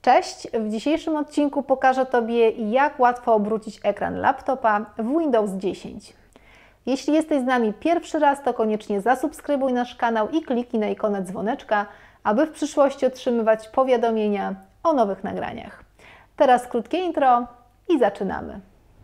Cześć! W dzisiejszym odcinku pokażę Tobie, jak łatwo obrócić ekran laptopa w Windows 10. Jeśli jesteś z nami pierwszy raz, to koniecznie zasubskrybuj nasz kanał i kliknij na ikonę dzwoneczka, aby w przyszłości otrzymywać powiadomienia o nowych nagraniach. Teraz krótkie intro i zaczynamy.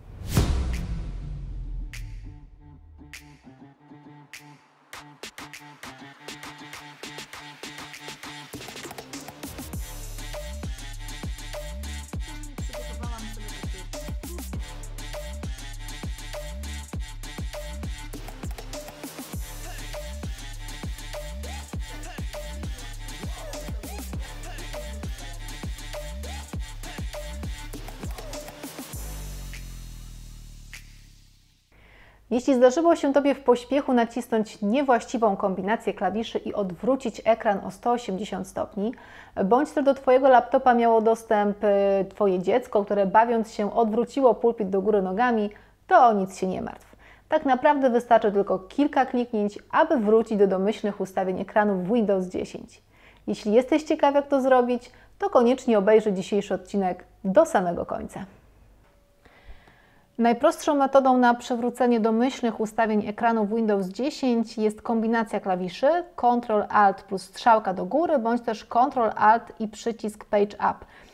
Jeśli zdarzyło się Tobie w pośpiechu nacisnąć niewłaściwą kombinację klawiszy i odwrócić ekran o 180 stopni, bądź też do Twojego laptopa miało dostęp Twoje dziecko, które bawiąc się odwróciło pulpit do góry nogami, to o nic się nie martw. Tak naprawdę wystarczy tylko kilka kliknięć, aby wrócić do domyślnych ustawień ekranu w Windows 10. Jeśli jesteś ciekaw, jak to zrobić, to koniecznie obejrzyj dzisiejszy odcinek do samego końca. Najprostszą metodą na przywrócenie domyślnych ustawień ekranu w Windows 10 jest kombinacja klawiszy Ctrl-Alt plus strzałka do góry, bądź też Ctrl-Alt i przycisk Page Up.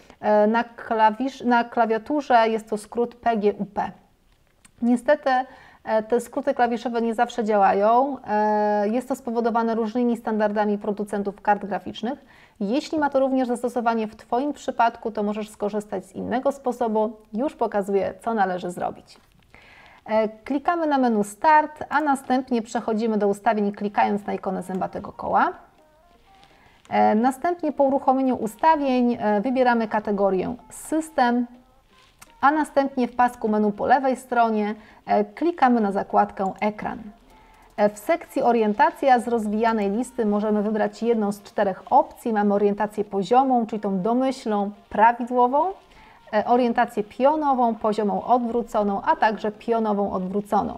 Na klawiaturze jest to skrót PGUP. Niestety te skróty klawiszowe nie zawsze działają. Jest to spowodowane różnymi standardami producentów kart graficznych. Jeśli ma to również zastosowanie w Twoim przypadku, to możesz skorzystać z innego sposobu. Już pokazuję, co należy zrobić. Klikamy na menu Start, a następnie przechodzimy do ustawień, klikając na ikonę zębatego koła. Następnie po uruchomieniu ustawień wybieramy kategorię System, a następnie w pasku menu po lewej stronie klikamy na zakładkę Ekran. W sekcji Orientacja z rozwijanej listy możemy wybrać jedną z 4 opcji. Mamy orientację poziomą, czyli tą domyślną, prawidłową, orientację pionową, poziomą odwróconą, a także pionową odwróconą.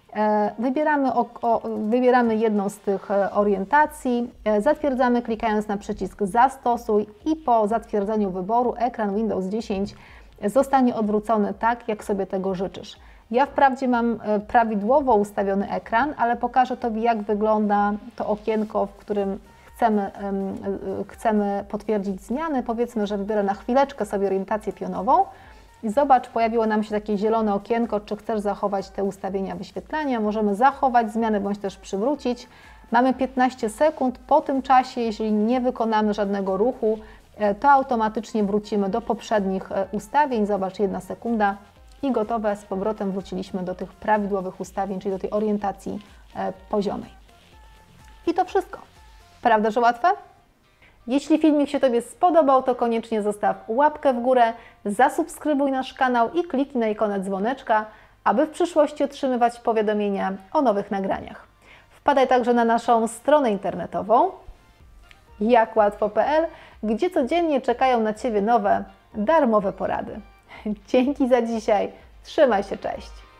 Wybieramy jedną z tych orientacji, zatwierdzamy klikając na przycisk Zastosuj i po zatwierdzeniu wyboru ekran Windows 10 zostanie odwrócony tak, jak sobie tego życzysz. Ja wprawdzie mam prawidłowo ustawiony ekran, ale pokażę Tobie, jak wygląda to okienko, w którym chcemy potwierdzić zmiany. Powiedzmy, że wybiorę na chwileczkę sobie orientację pionową i zobacz, pojawiło nam się takie zielone okienko, czy chcesz zachować te ustawienia wyświetlania. Możemy zachować zmiany, bądź też przywrócić. Mamy 15 sekund. Po tym czasie, jeśli nie wykonamy żadnego ruchu, to automatycznie wrócimy do poprzednich ustawień. Zobacz, 1 sekunda i gotowe. Z powrotem wróciliśmy do tych prawidłowych ustawień, czyli do tej orientacji poziomej. I to wszystko. Prawda, że łatwe? Jeśli filmik się Tobie spodobał, to koniecznie zostaw łapkę w górę, zasubskrybuj nasz kanał i kliknij na ikonę dzwoneczka, aby w przyszłości otrzymywać powiadomienia o nowych nagraniach. Wpadaj także na naszą stronę internetową jakwatwo.pl, gdzie codziennie czekają na Ciebie nowe, darmowe porady. Dzięki za dzisiaj. Trzymaj się, cześć!